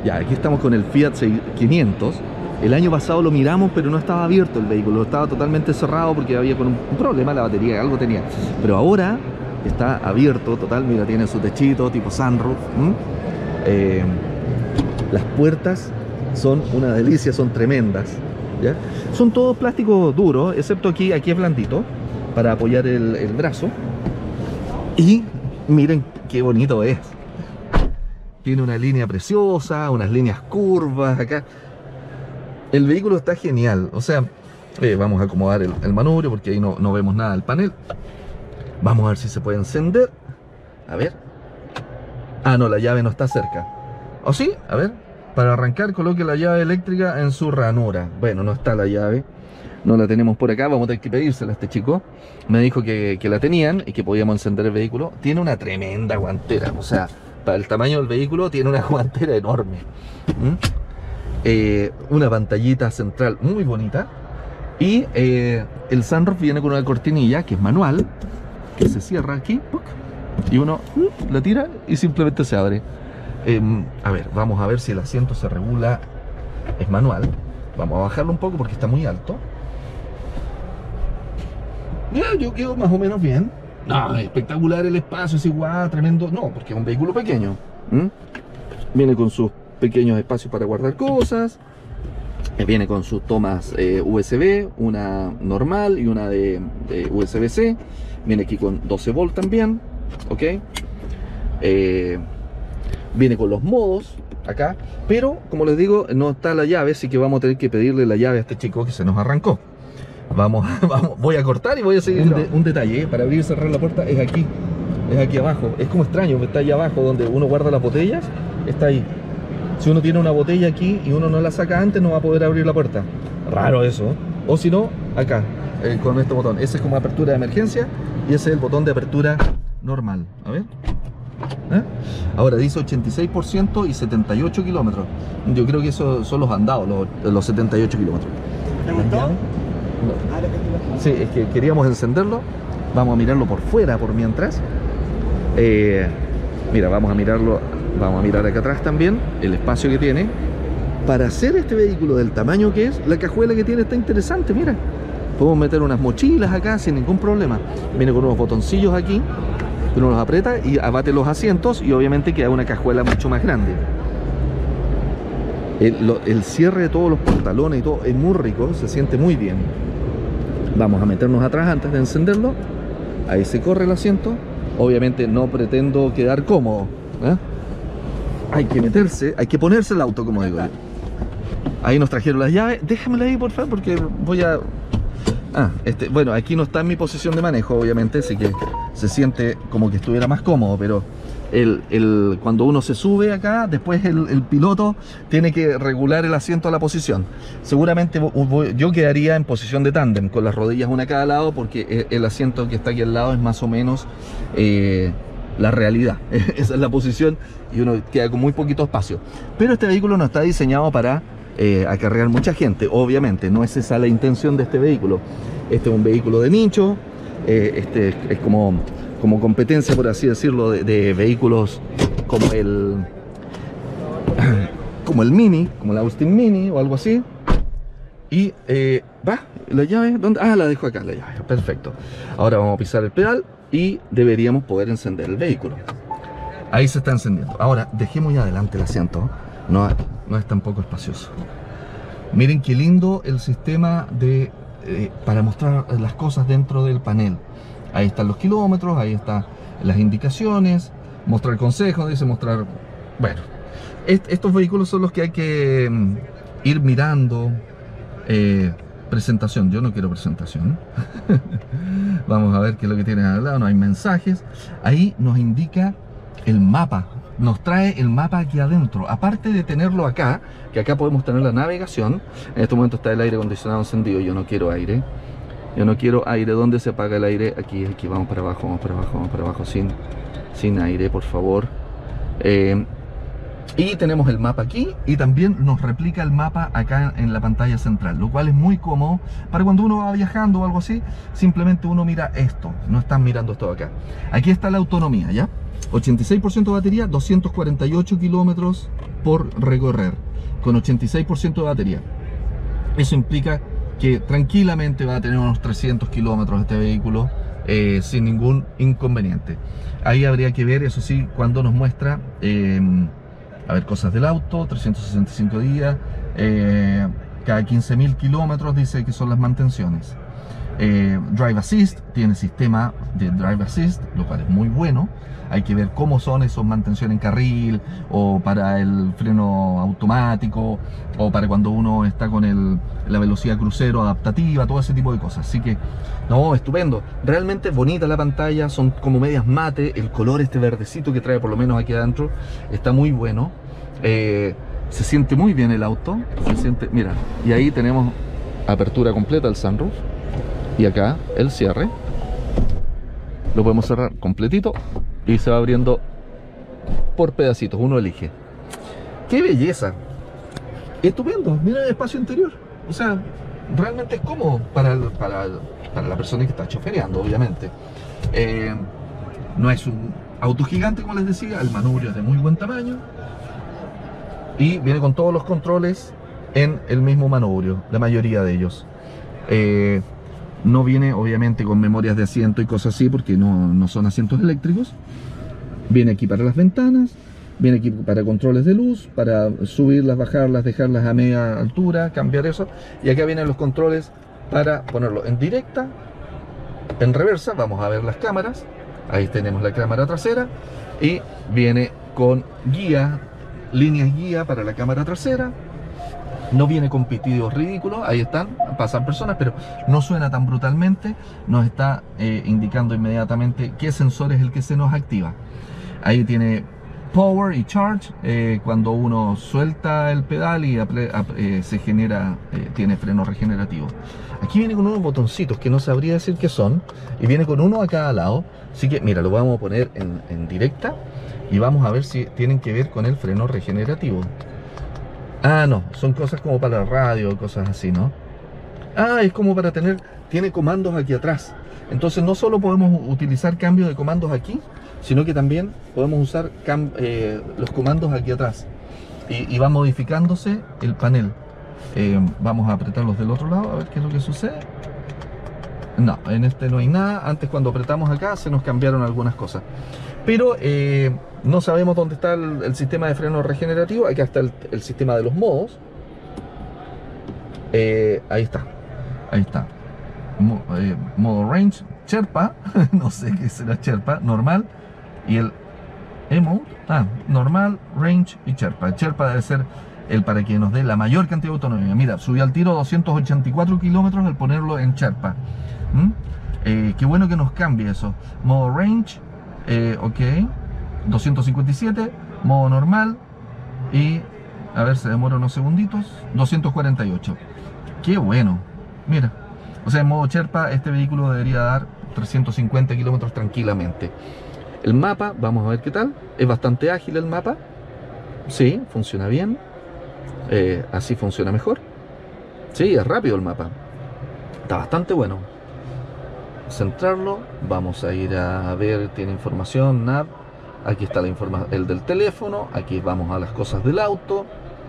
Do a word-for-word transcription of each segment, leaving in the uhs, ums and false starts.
Ya, aquí estamos con el Fiat quinientos. El año pasado lo miramos, pero no estaba abierto el vehículo, estaba totalmente cerrado porque había con un problema la batería, algo tenía. Pero ahora está abierto, total, mira, tiene su techito tipo sunroof. Eh, las puertas son una delicia, son tremendas, ¿ya? Son todos plásticos duros, excepto aquí, aquí es blandito, para apoyar el, el brazo. Y miren qué bonito es. Tiene una línea preciosa, unas líneas curvas acá. El vehículo está genial, o sea, eh, vamos a acomodar el, el manubrio porque ahí no, no vemos nada del panel. Vamos a ver si se puede encender. A ver. Ah, no, la llave no está cerca. ¿O sí? A ver. Para arrancar, coloque la llave eléctrica en su ranura. Bueno, no está la llave. No la tenemos por acá, vamos a tener que pedírsela a este chico. Me dijo que, que la tenían y que podíamos encender el vehículo. Tiene una tremenda guantera, o sea, para el tamaño del vehículo tiene una guantera enorme. ¿Mm? Eh, una pantallita central muy bonita. Y eh, el sunroof viene con una cortinilla que es manual, que se cierra aquí y uno uh, la tira y simplemente se abre. eh, A ver, vamos a ver si el asiento se regula. Es manual. Vamos a bajarlo un poco porque está muy alto. Ya, yo quedo más o menos bien. No, espectacular el espacio, es igual, tremendo. No, porque es un vehículo pequeño. ¿Mm? Viene con sus pequeños espacios para guardar cosas. Viene con sus tomas eh, U S B, una normal y una de, de U S B C. Viene aquí con doce volt también, ok. Eh, viene con los modos acá, pero como les digo, no está la llave, así que vamos a tener que pedirle la llave a este chico que se nos arrancó. Vamos, vamos, voy a cortar y voy a seguir. Un, de, un detalle, ¿eh? Para abrir y cerrar la puerta es aquí, es aquí abajo. Es como extraño, está allá abajo donde uno guarda las botellas, está ahí. Si uno tiene una botella aquí y uno no la saca antes, no va a poder abrir la puerta. Raro eso. O si no, acá, eh, con este botón. Ese es como apertura de emergencia y ese es el botón de apertura normal. A ver. ¿Eh? Ahora dice ochenta y seis por ciento y setenta y ocho kilómetros. Yo creo que esos son los andados, los, los setenta y ocho kilómetros. ¿Te gustó? No. Sí, es que queríamos encenderlo. Vamos a mirarlo por fuera por mientras. Eh, mira, vamos a mirarlo. Vamos a mirar acá atrás también el espacio que tiene. Para hacer este vehículo del tamaño que es, la cajuela que tiene está interesante, mira. Podemos meter unas mochilas acá sin ningún problema. Viene con unos botoncillos aquí, uno los aprieta y abate los asientos y obviamente queda una cajuela mucho más grande. El, lo, el cierre de todos los pantalones y todo es muy rico, se siente muy bien. Vamos a meternos atrás antes de encenderlo. Ahí se corre el asiento. Obviamente no pretendo quedar cómodo, ¿eh? Hay que meterse, hay que ponerse el auto, como digo yo. Ahí nos trajeron las llaves. Déjamela ahí, por favor, porque voy a... Ah, este, bueno, aquí no está en mi posición de manejo, obviamente, así que se siente como que estuviera más cómodo, pero el, el, cuando uno se sube acá, después el, el piloto tiene que regular el asiento a la posición. Seguramente voy, yo quedaría en posición de tándem, con las rodillas una a cada lado, porque el asiento que está aquí al lado es más o menos... Eh, la realidad, esa es la posición y uno queda con muy poquito espacio. Pero este vehículo no está diseñado para eh, acarrear mucha gente, obviamente, no es esa la intención de este vehículo. Este es un vehículo de nicho, eh, este es como, como competencia, por así decirlo, de, de vehículos como el como el Mini, como el Austin Mini o algo así. Y eh, va, la llave, ¿dónde? Ah, la dejo acá, la llave, perfecto. Ahora vamos a pisar el pedal y deberíamos poder encender el vehículo. Ahí se está encendiendo. Ahora dejemos ya adelante el asiento. No, no es tampoco espacioso. Miren qué lindo el sistema de eh, para mostrar las cosas dentro del panel. Ahí están los kilómetros, ahí están las indicaciones, mostrar consejos, dice mostrar... Bueno, est estos vehículos son los que hay que um, ir mirando. eh, Presentación, yo no quiero presentación. Vamos a ver qué es lo que tiene al lado. No hay mensajes. Ahí nos indica el mapa. Nos trae el mapa aquí adentro. Aparte de tenerlo acá, que acá podemos tener la navegación. En este momento está el aire acondicionado encendido. Yo no quiero aire. Yo no quiero aire. ¿Dónde se apaga el aire? Aquí, aquí, vamos para abajo, vamos para abajo, vamos para abajo. Sin, sin aire, por favor. Eh, Y tenemos el mapa aquí y también nos replica el mapa acá en la pantalla central, lo cual es muy cómodo para cuando uno va viajando o algo así. Simplemente uno mira esto, no están mirando esto acá. Aquí está la autonomía, ¿ya? ochenta y seis por ciento de batería, doscientos cuarenta y ocho kilómetros por recorrer, con ochenta y seis por ciento de batería. Eso implica que tranquilamente va a tener unos trescientos kilómetros este vehículo eh, sin ningún inconveniente. Ahí habría que ver, eso sí, cuando nos muestra, eh, a ver, cosas del auto, trescientos sesenta y cinco días, eh, cada quince mil kilómetros dice que son las mantenciones. Eh, Drive Assist, tiene sistema de Drive Assist, lo cual es muy bueno. Hay que ver cómo son esos mantención en carril, o para el freno automático, o para cuando uno está con el, la velocidad crucero adaptativa, todo ese tipo de cosas. Así que, no, estupendo. Realmente bonita la pantalla, son como medias mate. El color este verdecito que trae por lo menos aquí adentro está muy bueno. Eh, se siente muy bien el auto. Se siente, mira, y ahí tenemos apertura completa del sunroof. Y acá el cierre. Lo podemos cerrar completito y se va abriendo por pedacitos, uno elige. ¡Qué belleza! Estupendo, mira el espacio interior. O sea, realmente es cómodo para, para, para la persona que está chofereando, obviamente. Eh, no es un auto gigante, como les decía, el manubrio es de muy buen tamaño. Y viene con todos los controles en el mismo manubrio, la mayoría de ellos. Eh, No viene obviamente con memorias de asiento y cosas así, porque no, no son asientos eléctricos. Viene aquí para las ventanas, viene aquí para controles de luz, para subirlas, bajarlas, dejarlas a media altura, cambiar eso. Y acá vienen los controles para ponerlo en directa, en reversa. Vamos a ver las cámaras. Ahí tenemos la cámara trasera. Y viene con guía, líneas guía para la cámara trasera. No viene con pitidos ridículos, ahí están, pasan personas, pero no suena tan brutalmente. Nos está eh, indicando inmediatamente qué sensor es el que se nos activa. Ahí tiene Power y Charge, eh, cuando uno suelta el pedal y eh, se genera, eh, tiene freno regenerativo. Aquí viene con unos botoncitos que no sabría decir qué son, y viene con uno a cada lado. Así que mira, lo vamos a poner en, en directa y vamos a ver si tienen que ver con el freno regenerativo. Ah, no, son cosas como para la radio, cosas así, ¿no? Ah, es como para tener, tiene comandos aquí atrás. Entonces no solo podemos utilizar cambios de comandos aquí, sino que también podemos usar cam eh, los comandos aquí atrás. Y, y va modificándose el panel. Eh, vamos a apretarlos del otro lado, a ver qué es lo que sucede. No, en este no hay nada. Antes, cuando apretamos acá, se nos cambiaron algunas cosas. Pero eh, no sabemos dónde está el, el sistema de freno regenerativo. Acá está el, el sistema de los modos. Eh, ahí está. Ahí está. Mo, eh, modo range, Sherpa. No sé qué será Sherpa. Normal. Y el E-Mode. Ah, normal, range y Sherpa. El Sherpa debe ser el para que nos dé la mayor cantidad de autonomía. Mira, subió al tiro doscientos ochenta y cuatro kilómetros al ponerlo en Sherpa. ¿Mm? Eh, qué bueno que nos cambie eso. Modo range. Eh, ok, doscientos cincuenta y siete, modo normal, y a ver, se demora unos segunditos, doscientos cuarenta y ocho. Qué bueno, mira, o sea, en modo Sherpa este vehículo debería dar trescientos cincuenta kilómetros tranquilamente. El mapa, vamos a ver qué tal. Es bastante ágil el mapa. Sí, funciona bien. eh, Así funciona mejor. Sí, es rápido el mapa. Está bastante bueno. Centrarlo, vamos a ir a ver, tiene información, nav, aquí está la información, el del teléfono, aquí vamos a las cosas del auto.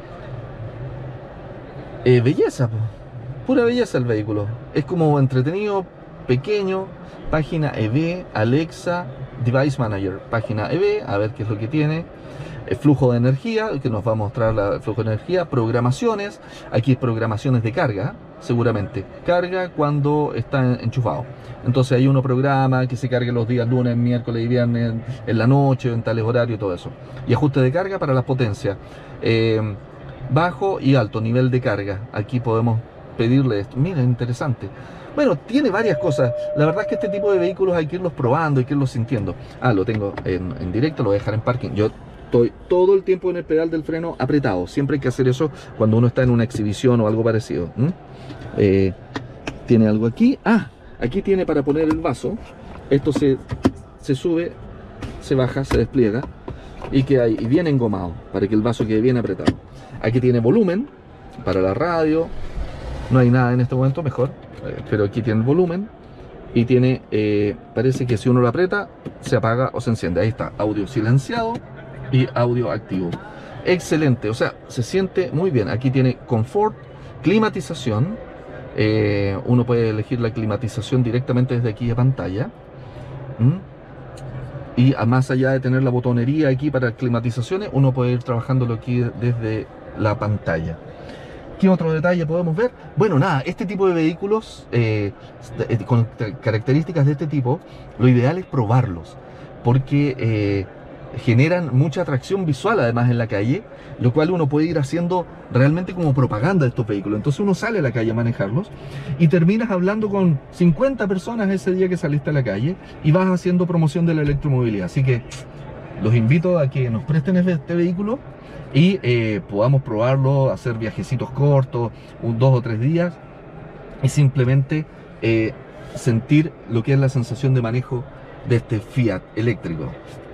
Eh, belleza, pura belleza el vehículo, es como entretenido, pequeño. Página E V, Alexa, Device Manager, página E V, a ver qué es lo que tiene. El flujo de energía, que nos va a mostrar la, el flujo de energía. Programaciones, aquí programaciones de carga, seguramente. Carga cuando está enchufado. Entonces hay uno programa que se cargue los días lunes, miércoles y viernes en la noche, en tales horarios y todo eso. Y ajuste de carga para las potencias. Eh, bajo y alto nivel de carga. Aquí podemos pedirle esto. Mira, interesante. Bueno, tiene varias cosas. La verdad es que este tipo de vehículos hay que irlos probando, hay que irlos sintiendo. Ah, lo tengo en, en directo, lo voy a dejar en parking. Yo estoy todo el tiempo en el pedal del freno apretado. Siempre hay que hacer eso cuando uno está en una exhibición o algo parecido. ¿Mm? Eh, tiene algo aquí. Ah, aquí tiene para poner el vaso. Esto se, se sube, se baja, se despliega y queda ahí, y viene engomado para que el vaso quede bien apretado. Aquí tiene volumen para la radio. No hay nada en este momento, mejor, eh, pero aquí tiene el volumen. y tiene, eh, parece que si uno lo aprieta, se apaga o se enciende. Ahí está, audio silenciado y audio activo. Excelente, o sea, se siente muy bien. Aquí tiene confort, climatización. Eh, uno puede elegir la climatización directamente desde aquí de pantalla. ¿Mm? Y más allá de tener la botonería aquí para climatizaciones, uno puede ir trabajándolo aquí desde la pantalla. ¿Qué otro detalle podemos ver? Bueno, nada, este tipo de vehículos eh, con características de este tipo, lo ideal es probarlos, porque eh, generan mucha atracción visual además en la calle, lo cual uno puede ir haciendo realmente como propaganda de estos vehículos. Entonces uno sale a la calle a manejarlos y terminas hablando con cincuenta personas ese día que saliste a la calle y vas haciendo promoción de la electromovilidad. Así que los invito a que nos presten este vehículo y eh, podamos probarlo, hacer viajecitos cortos, un, dos o tres días, y simplemente eh, sentir lo que es la sensación de manejo de este Fiat eléctrico.